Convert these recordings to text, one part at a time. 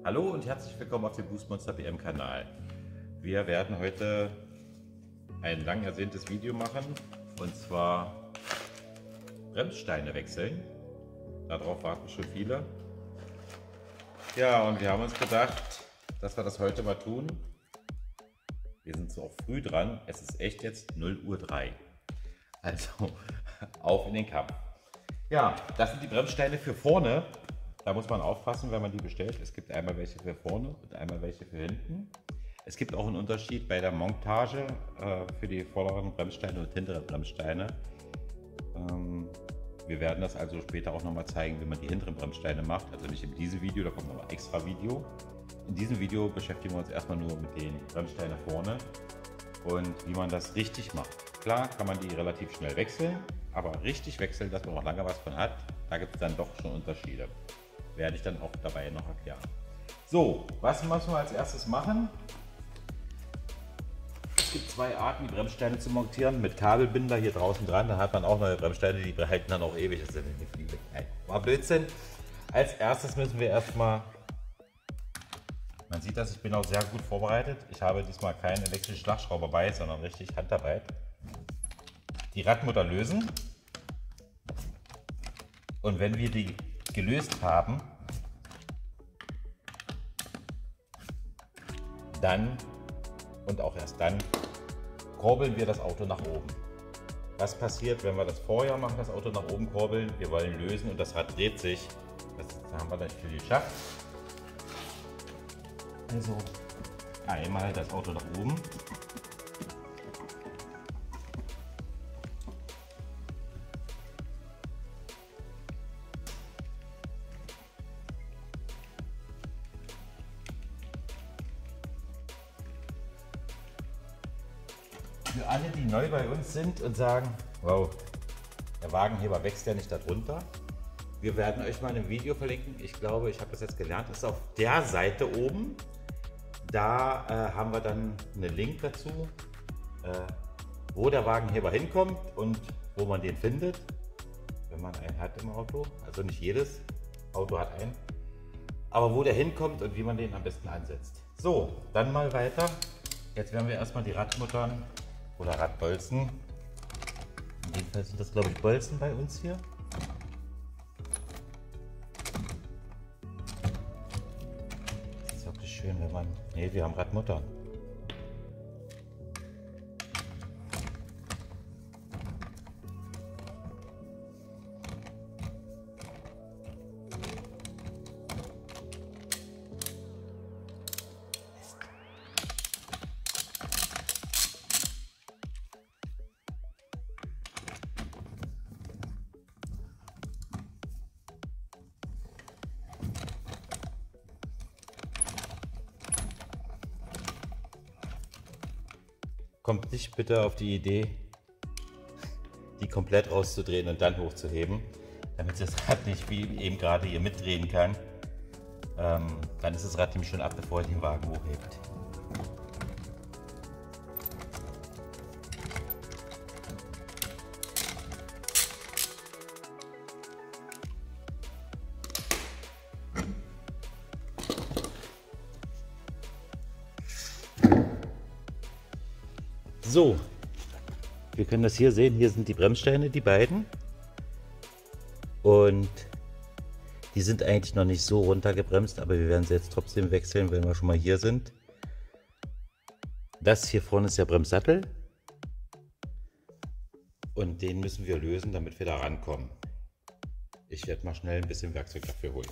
Hallo und herzlich willkommen auf dem Boost Monster BM Kanal. Wir werden heute ein lang ersehntes Video machen, und zwar Bremssteine wechseln. Darauf warten schon viele. Ja, und wir haben uns gedacht, dass wir das heute mal tun. Wir sind so auch früh dran. Es ist echt jetzt 0:03 Uhr. Also auf in den Kampf. Ja, das sind die Bremssteine für vorne. Da muss man aufpassen, wenn man die bestellt. Es gibt einmal welche für vorne und einmal welche für hinten. Es gibt auch einen Unterschied bei der Montage für die vorderen Bremssteine und hinteren Bremssteine. Wir werden das also später auch nochmal zeigen, wie man die hinteren Bremssteine macht. Also nicht in diesem Video, da kommt noch ein extra Video. In diesem Video beschäftigen wir uns erstmal nur mit den Bremssteinen vorne und wie man das richtig macht. Klar kann man die relativ schnell wechseln, aber richtig wechseln, dass man auch lange was von hat, da gibt es dann doch schon Unterschiede. Werde ich dann auch dabei noch erklären. So, was müssen wir als erstes machen? Es gibt zwei Arten, die Bremssteine zu montieren. Mit Kabelbinder hier draußen dran, dann hat man auch neue Bremssteine, die behalten dann auch ewig. Das ist war Blödsinn. Als erstes müssen wir erstmal, man sieht das, ich bin auch sehr gut vorbereitet. Ich habe diesmal keinen elektrischen Schlagschrauber bei, sondern richtig Handarbeit. Die Radmutter lösen. Und wenn wir die gelöst haben, dann und auch erst dann kurbeln wir das Auto nach oben. Was passiert, wenn wir das vorher machen, das Auto nach oben kurbeln? Wir wollen lösen und das Rad dreht sich. Das haben wir nicht viel geschafft. Also einmal das Auto nach oben. Für alle, die neu bei uns sind und sagen, wow, der Wagenheber wächst ja nicht darunter. Wir werden euch mal ein Video verlinken. Ich glaube, ich habe das jetzt gelernt, das ist auf der Seite oben. Da haben wir dann einen Link dazu, wo der Wagenheber hinkommt und wo man den findet, wenn man einen hat im Auto. Also nicht jedes Auto hat einen. Aber wo der hinkommt und wie man den am besten ansetzt. So, dann mal weiter. Jetzt werden wir erstmal die Radmuttern oder Radbolzen. In dem Fall sind das, glaube ich, Bolzen bei uns hier. Das ist wirklich schön, wenn man... Ne, wir haben Radmuttern. Kommt nicht bitte auf die Idee, die komplett rauszudrehen und dann hochzuheben, damit das Rad nicht wie eben gerade hier mitdrehen kann. Dann ist das Rad nämlich schon ab, bevor ihr den Wagen hochhebt. So, wir können das hier sehen, hier sind die Bremssteine, die beiden. Und die sind eigentlich noch nicht so runtergebremst, aber wir werden sie jetzt trotzdem wechseln, wenn wir schon mal hier sind. Das hier vorne ist der Bremssattel. Und den müssen wir lösen, damit wir da rankommen. Ich werde mal schnell ein bisschen Werkzeug dafür holen.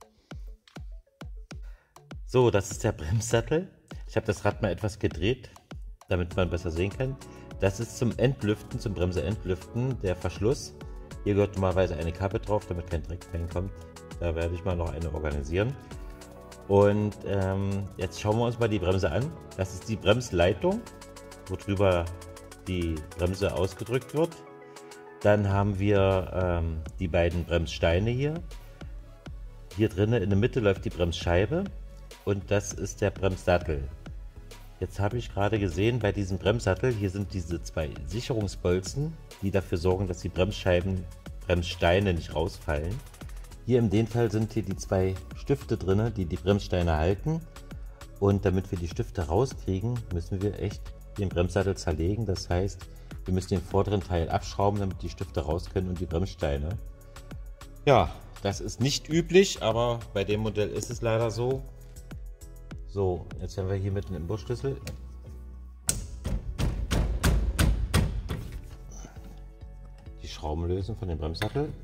So, das ist der Bremssattel. Ich habe das Rad mal etwas gedreht, damit man besser sehen kann. Das ist zum Entlüften, zum Bremse-Entlüften der Verschluss. Hier gehört normalerweise eine Kappe drauf, damit kein Dreck reinkommt. Da werde ich mal noch eine organisieren. Und jetzt schauen wir uns mal die Bremse an. Das ist die Bremsleitung, worüber die Bremse ausgedrückt wird. Dann haben wir die beiden Bremssteine hier. Hier drinnen in der Mitte läuft die Bremsscheibe und das ist der Bremssattel. Jetzt habe ich gerade gesehen, bei diesem Bremssattel, hier sind diese zwei Sicherungsbolzen, die dafür sorgen, dass die Bremssteine nicht rausfallen. Hier in dem Fall sind hier die zwei Stifte drin, die die Bremssteine halten. Und damit wir die Stifte rauskriegen, müssen wir echt den Bremssattel zerlegen. Das heißt, wir müssen den vorderen Teil abschrauben, damit die Stifte raus können und die Bremssteine. Ja, das ist nicht üblich, aber bei dem Modell ist es leider so. So, jetzt haben wir hier mit dem Imbusschlüssel. Die Schrauben lösen von dem Bremssattel.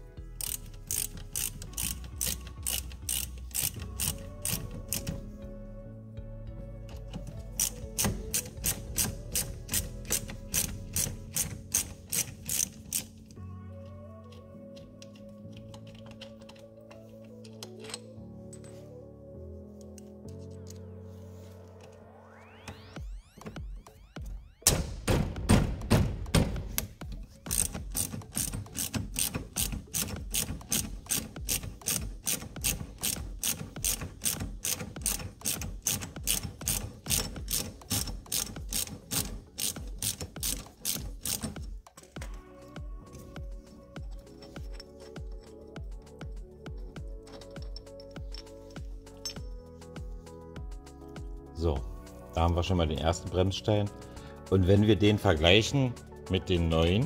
So, da haben wir schon mal den ersten Bremsstein. Und wenn wir den vergleichen mit den neuen,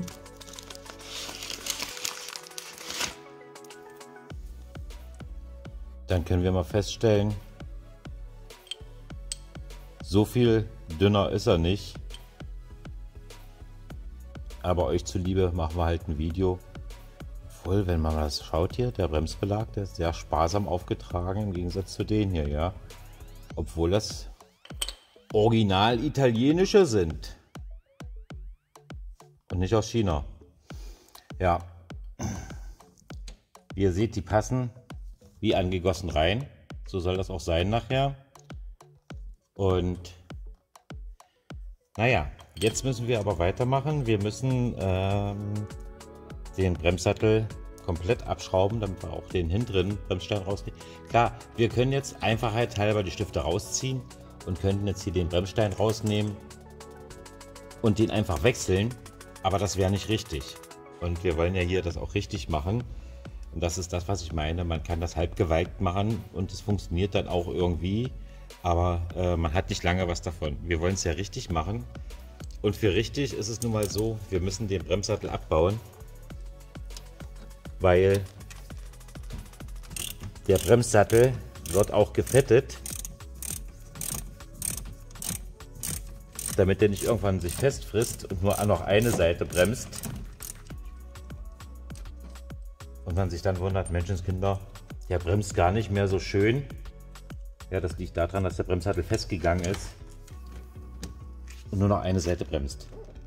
dann können wir mal feststellen, so viel dünner ist er nicht. Aber euch zuliebe machen wir halt ein Video. Obwohl, wenn man das schaut hier, der Bremsbelag, der ist sehr sparsam aufgetragen im Gegensatz zu den hier, ja. Obwohl das original italienische sind und nicht aus China. Ja, wie ihr seht, die passen wie angegossen rein. So soll das auch sein nachher. Und naja, jetzt müssen wir aber weitermachen. Wir müssen den Bremssattel komplett abschrauben, damit wir auch den hinteren Bremsstein rauskriegen. Klar, wir können jetzt einfachheitshalber die Stifte rausziehen und könnten jetzt hier den Bremsstein rausnehmen und den einfach wechseln, aber das wäre nicht richtig. Und wir wollen ja hier das auch richtig machen. Und das ist das, was ich meine. Man kann das halb gewalkt machen und es funktioniert dann auch irgendwie, aber man hat nicht lange was davon. Wir wollen es ja richtig machen. Und für richtig ist es nun mal so, wir müssen den Bremssattel abbauen, weil der Bremssattel wird auch gefettet, damit der nicht irgendwann sich festfrisst und nur noch eine Seite bremst. Und man sich dann wundert, Menschenskinder, der bremst gar nicht mehr so schön. Ja, das liegt daran, dass der Bremssattel festgegangen ist und nur noch eine Seite bremst.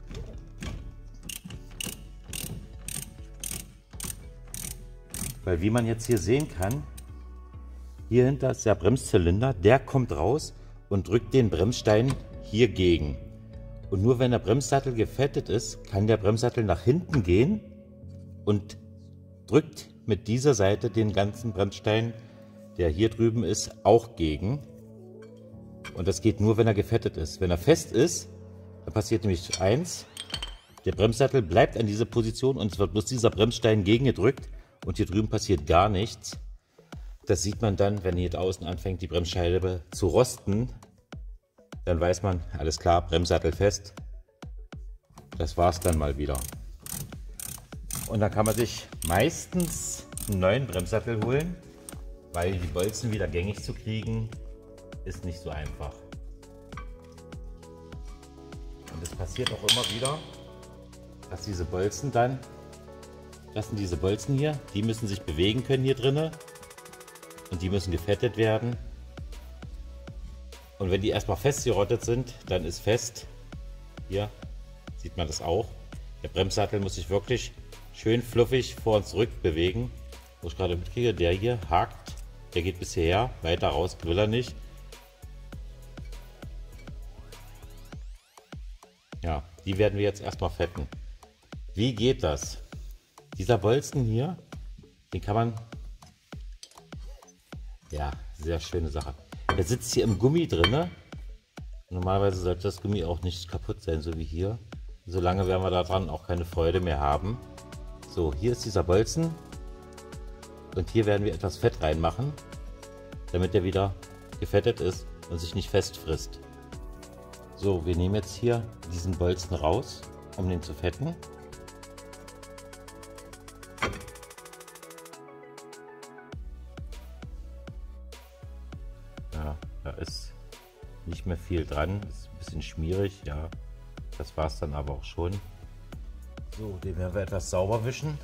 Weil wie man jetzt hier sehen kann, hier hinter ist der Bremszylinder, der kommt raus und drückt den Bremsstein hier gegen. Und nur wenn der Bremssattel gefettet ist, kann der Bremssattel nach hinten gehen und drückt mit dieser Seite den ganzen Bremsstein, der hier drüben ist, auch gegen. Und das geht nur, wenn er gefettet ist. Wenn er fest ist, dann passiert nämlich eins: Der Bremssattel bleibt an dieser Position und es wird bloß dieser Bremsstein gegengedrückt und hier drüben passiert gar nichts. Das sieht man dann, wenn hier außen anfängt, die Bremsscheibe zu rosten. Dann weiß man, alles klar, Bremssattel fest. Das war's dann mal wieder. Und dann kann man sich meistens einen neuen Bremssattel holen, weil die Bolzen wieder gängig zu kriegen, ist nicht so einfach. Und es passiert auch immer wieder, dass diese Bolzen dann, das sind diese Bolzen hier, die müssen sich bewegen können hier drinne und die müssen gefettet werden. Und wenn die erstmal festgerottet sind, dann ist fest, hier sieht man das auch, der Bremssattel muss sich wirklich schön fluffig vor und zurück bewegen. Wo ich gerade mitkriege, der hier hakt, der geht bis hierher, weiter raus will er nicht. Ja, die werden wir jetzt erstmal fetten. Wie geht das? Dieser Bolzen hier, den kann man, ja, sehr schöne Sache. Der sitzt hier im Gummi drin. Normalerweise sollte das Gummi auch nicht kaputt sein, so wie hier. Solange werden wir daran auch keine Freude mehr haben. So, hier ist dieser Bolzen. Und hier werden wir etwas Fett reinmachen, damit er wieder gefettet ist und sich nicht festfrisst. So, wir nehmen jetzt hier diesen Bolzen raus, um den zu fetten. Ja, da ist nicht mehr viel dran, ist ein bisschen schmierig, ja. Das war es dann aber auch schon. So, den werden wir etwas sauber wischen.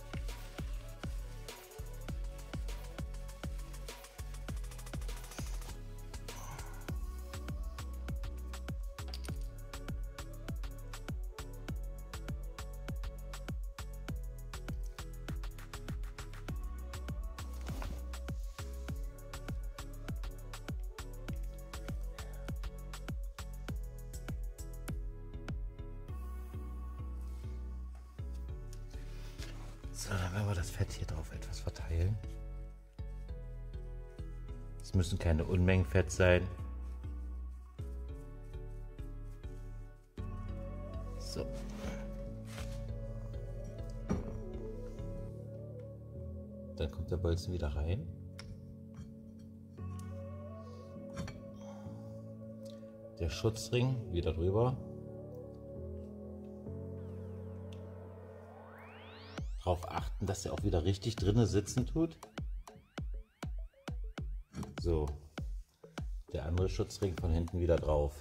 So, dann werden wir das Fett hier drauf etwas verteilen. Es müssen keine Unmengen Fett sein. So. Dann kommt der Bolzen wieder rein. Der Schutzring wieder drüber. Darauf achten, dass er auch wieder richtig drinne sitzen tut. So, der andere Schutzring von hinten wieder drauf.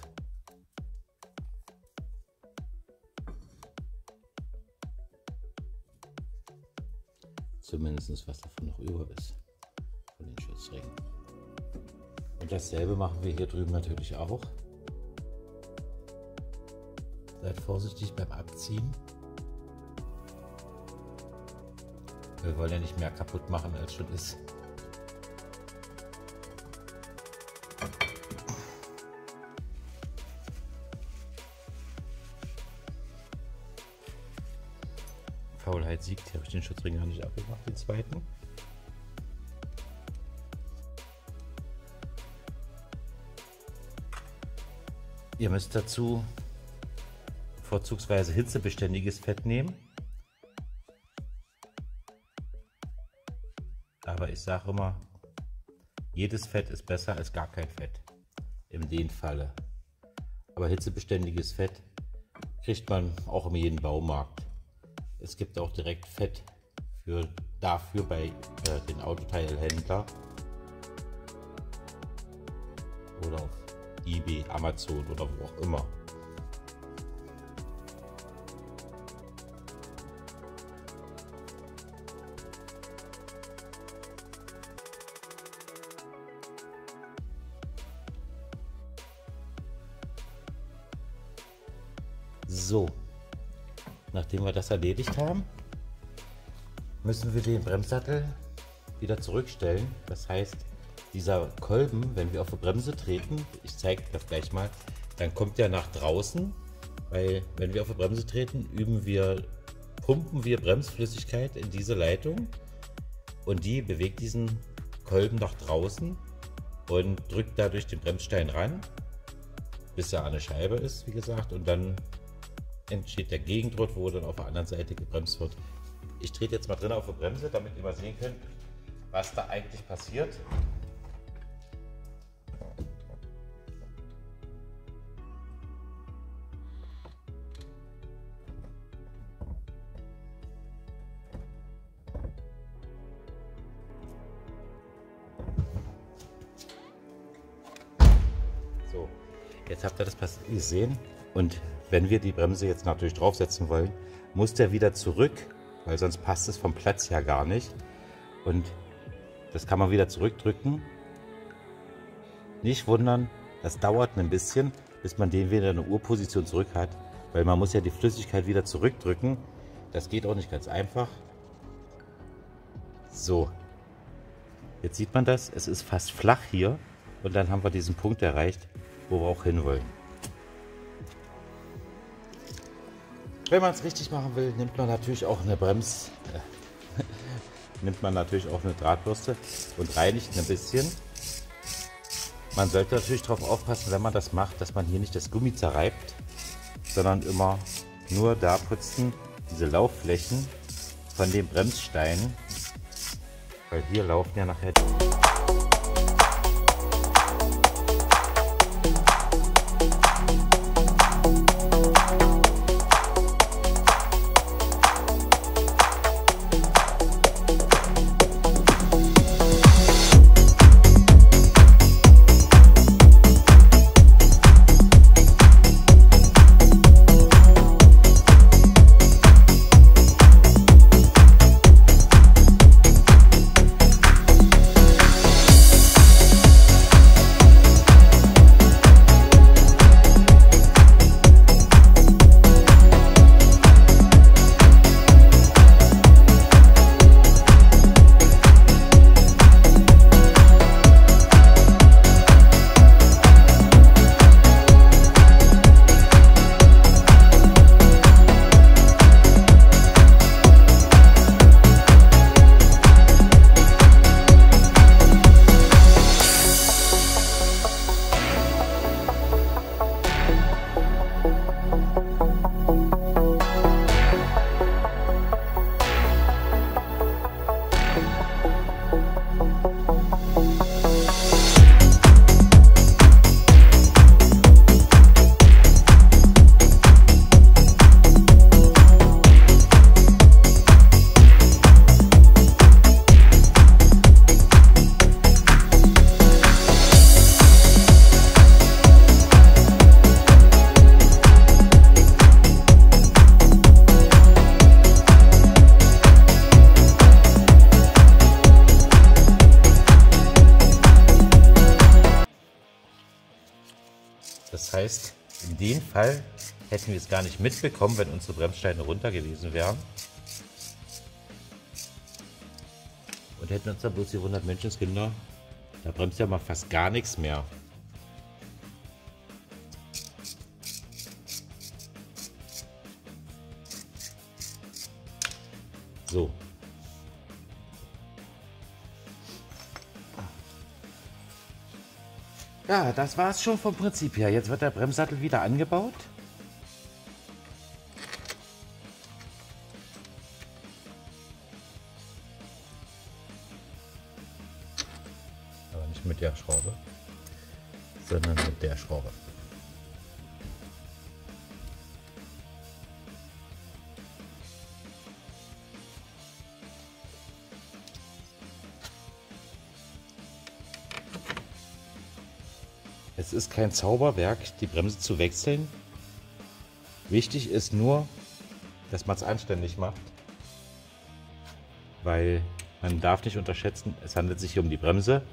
Zumindest was davon noch über ist, von den Schutzringen. Und dasselbe machen wir hier drüben natürlich auch. Seid vorsichtig beim Abziehen. Wir wollen ja nicht mehr kaputt machen, als schon ist. Faulheit siegt. Hier habe ich den Schutzring gar nicht abgemacht, den zweiten. Ihr müsst dazu vorzugsweise hitzebeständiges Fett nehmen. Aber ich sage immer, jedes Fett ist besser als gar kein Fett. In dem Falle. Aber hitzebeständiges Fett kriegt man auch in jedem Baumarkt. Es gibt auch direkt Fett dafür bei den Autoteilhändlern. Oder auf eBay, Amazon oder wo auch immer. So, nachdem wir das erledigt haben, müssen wir den Bremssattel wieder zurückstellen. Das heißt, dieser Kolben, wenn wir auf die Bremse treten, ich zeige das gleich mal, dann kommt der nach draußen, weil wenn wir auf die Bremse treten, pumpen wir Bremsflüssigkeit in diese Leitung und die bewegt diesen Kolben nach draußen und drückt dadurch den Bremsstein ran, bis er an der Scheibe ist, wie gesagt, und dann entsteht der Gegendruck, wo dann auf der anderen Seite gebremst wird. Ich trete jetzt mal drin auf die Bremse, damit ihr mal sehen könnt, was da eigentlich passiert. So, jetzt habt ihr das gesehen und wenn wir die Bremse jetzt natürlich draufsetzen wollen, muss der wieder zurück, weil sonst passt es vom Platz her gar nicht. Und das kann man wieder zurückdrücken. Nicht wundern, das dauert ein bisschen, bis man den wieder in eine Urposition zurück hat, weil man muss ja die Flüssigkeit wieder zurückdrücken. Das geht auch nicht ganz einfach. So, jetzt sieht man das, es ist fast flach hier und dann haben wir diesen Punkt erreicht, wo wir auch hinwollen. Wenn man es richtig machen will, nimmt man natürlich auch eine Drahtbürste und reinigt ein bisschen. Man sollte natürlich darauf aufpassen, wenn man das macht, dass man hier nicht das Gummi zerreibt, sondern immer nur da putzen, diese Laufflächen von dem Bremsstein, Weil hier laufen ja nachher Das heißt, in dem Fall hätten wir es gar nicht mitbekommen, wenn unsere Bremssteine runter gewesen wären. Und hätten uns dann bloß gewundert, Menschenskinder, da bremst ja mal fast gar nichts mehr. So. Ja, das war es schon vom Prinzip her. Jetzt wird der Bremssattel wieder angebaut. Aber nicht mit der Schraube, sondern mit der Schraube. Es ist kein Zauberwerk, die Bremse zu wechseln. Wichtig ist nur, dass man es anständig macht, weil man darf nicht unterschätzen, es handelt sich hier um die Bremse.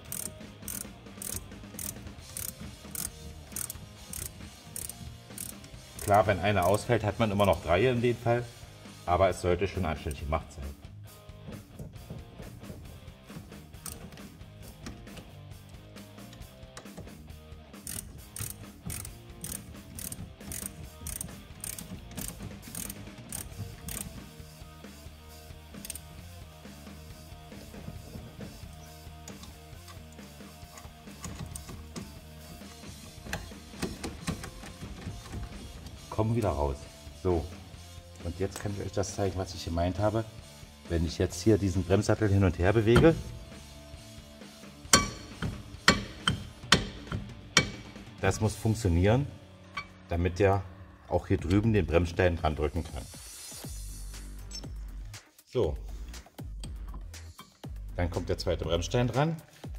Klar, wenn eine ausfällt, hat man immer noch 3 in dem Fall, aber es sollte schon anständig gemacht sein. Kommen wieder raus. So, und jetzt kann ich euch das zeigen, was ich gemeint habe. Wenn ich jetzt hier diesen Bremssattel hin und her bewege, das muss funktionieren, damit der auch hier drüben den Bremsstein dran drücken kann. So, dann kommt der zweite Bremsstein dran.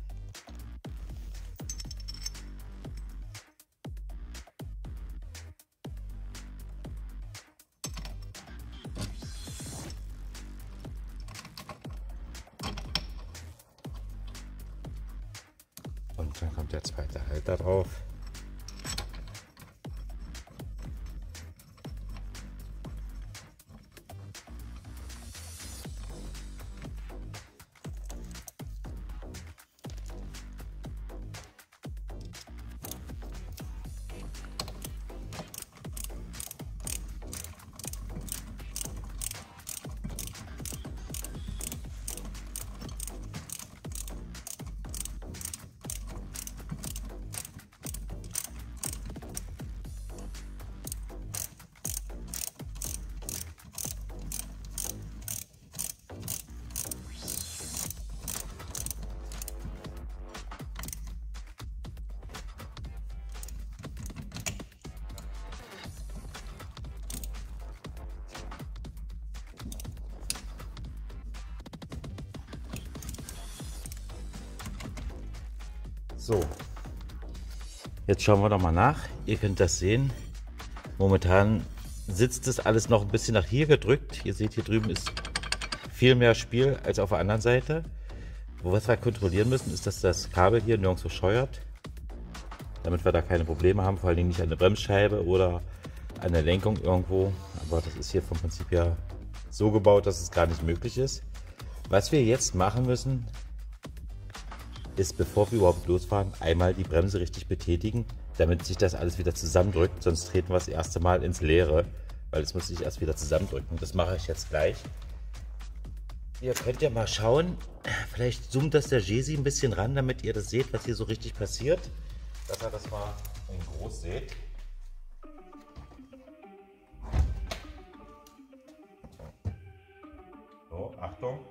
Und dann kommt der zweite Halter drauf. So, jetzt schauen wir doch mal nach. Ihr könnt das sehen. Momentan sitzt es alles noch ein bisschen nach hier gedrückt. Ihr seht, hier drüben ist viel mehr Spiel als auf der anderen Seite. Was wir kontrollieren müssen, ist, dass das Kabel hier nirgendwo scheuert, damit wir da keine Probleme haben, vor allen Dingen nicht an der Bremsscheibe oder an der Lenkung irgendwo. Aber das ist hier vom Prinzip her so gebaut, dass es gar nicht möglich ist. Was wir jetzt machen müssen, ist, bevor wir überhaupt losfahren, einmal die Bremse richtig betätigen, damit sich das alles wieder zusammendrückt. Sonst treten wir das erste Mal ins Leere, weil es muss sich erst wieder zusammendrücken. Das mache ich jetzt gleich. Ihr könnt ja mal schauen, vielleicht zoomt das der Jesi ein bisschen ran, damit ihr das seht, was hier so richtig passiert. Dass ihr das mal in groß seht. So, Achtung.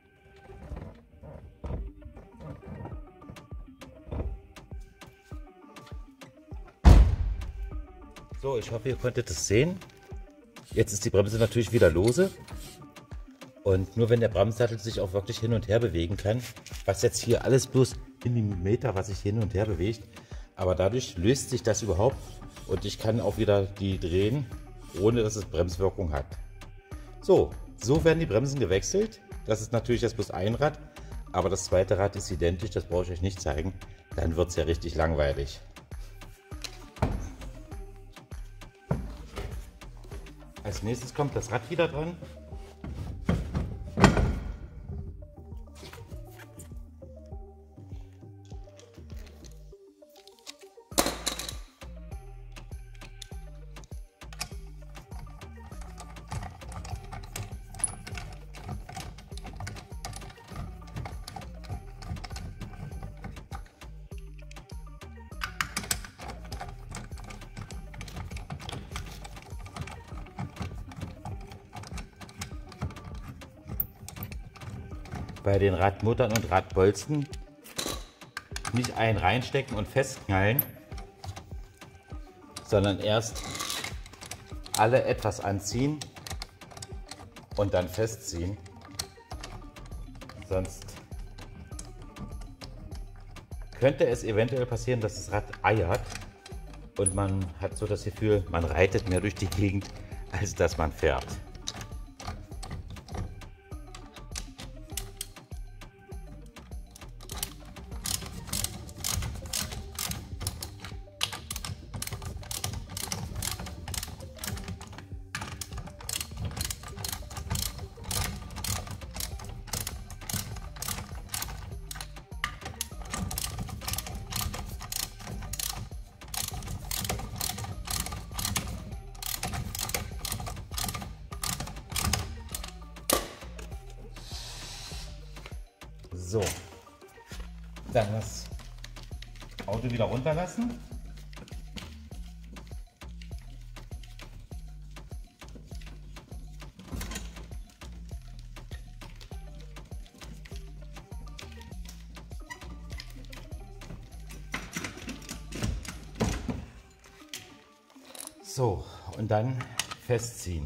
So, ich hoffe, ihr konntet es sehen. Jetzt ist die Bremse natürlich wieder lose. Und nur wenn der Bremssattel sich auch wirklich hin und her bewegen kann, was jetzt hier alles bloß in die Meter, was sich hin und her bewegt, aber dadurch löst sich das überhaupt und ich kann auch wieder die drehen, ohne dass es Bremswirkung hat. So werden die Bremsen gewechselt. Das ist natürlich jetzt bloß ein Rad, aber das zweite Rad ist identisch, das brauche ich euch nicht zeigen. Dann wird es ja richtig langweilig. Als nächstes kommt das Rad wieder dran. Bei den Radmuttern und Radbolzen nicht einen reinstecken und festknallen, sondern erst alle etwas anziehen und dann festziehen. Sonst könnte es eventuell passieren, dass das Rad eiert und man hat so das Gefühl, man reitet mehr durch die Gegend, als dass man fährt. So, dann das Auto wieder runterlassen. So, und dann festziehen.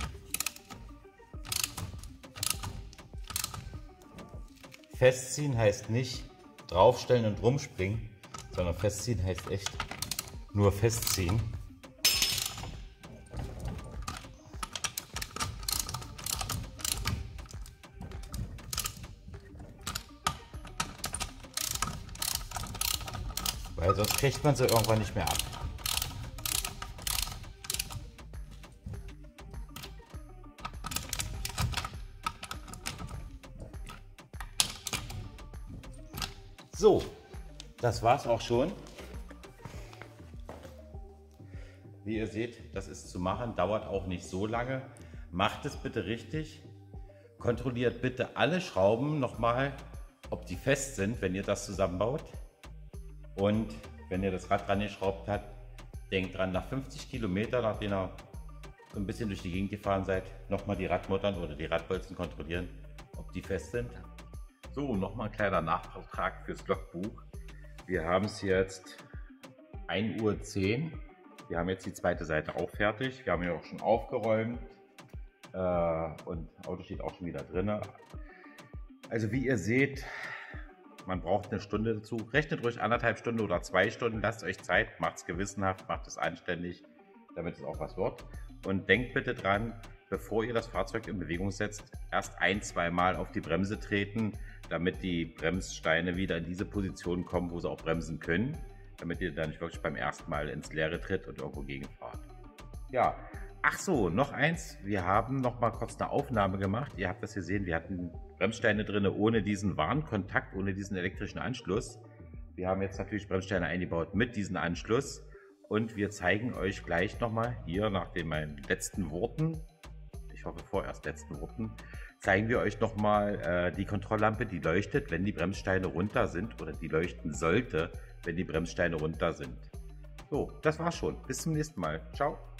Festziehen heißt nicht draufstellen und rumspringen, sondern festziehen heißt echt nur festziehen. Weil sonst kriegt man sie irgendwann nicht mehr ab. So, das war's auch schon. Wie ihr seht, das ist zu machen, dauert auch nicht so lange. Macht es bitte richtig. Kontrolliert bitte alle Schrauben nochmal, ob die fest sind, wenn ihr das zusammenbaut. Und wenn ihr das Rad dran geschraubt habt, denkt dran, nach 50 Kilometern, nachdem ihr so ein bisschen durch die Gegend gefahren seid, nochmal die Radmuttern oder die Radbolzen kontrollieren, ob die fest sind. So, nochmal ein kleiner Nachtrag fürs Logbuch. Wir haben es jetzt 1:10 Uhr. Wir haben jetzt die zweite Seite auch fertig. Wir haben ja auch schon aufgeräumt und das Auto steht auch schon wieder drin. Also wie ihr seht, Man braucht eine Stunde dazu. Rechnet ruhig 1,5 Stunden oder 2 Stunden. Lasst euch Zeit, macht es gewissenhaft, macht es anständig, damit es auch was wird. Und denkt bitte dran, bevor ihr das Fahrzeug in Bewegung setzt, erst 1-2 Mal auf die Bremse treten, damit die Bremssteine wieder in diese Position kommen, wo sie auch bremsen können, damit ihr dann nicht wirklich beim ersten Mal ins Leere tritt und irgendwo gegenfahrt. Ja, ach so, noch eins, wir haben noch mal kurz eine Aufnahme gemacht. Ihr habt das gesehen, wir hatten Bremssteine drin ohne diesen Warnkontakt, ohne diesen elektrischen Anschluss. Wir haben jetzt natürlich Bremssteine eingebaut mit diesem Anschluss und wir zeigen euch gleich nochmal hier nach meinen letzten Worten, ich hoffe vorerst letzten Worten, zeigen wir euch nochmal die Kontrolllampe, die leuchtet, wenn die Bremssteine runter sind oder die leuchten sollte, wenn die Bremssteine runter sind. So, das war's schon. Bis zum nächsten Mal. Ciao.